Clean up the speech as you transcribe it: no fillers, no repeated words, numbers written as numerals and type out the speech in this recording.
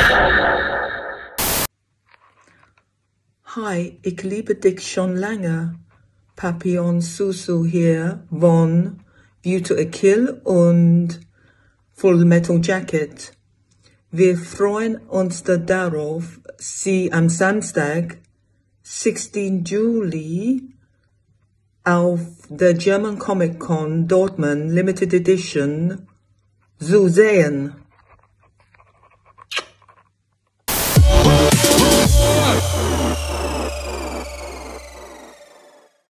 Hi, ich liebe dich schon lange. Papillon Susu hier von View to a Kill und Full Metal Jacket. Wir freuen uns darauf, Sie am Samstag, 16. Juli, auf der German Comic Con Dortmund Limited Edition zu sehen.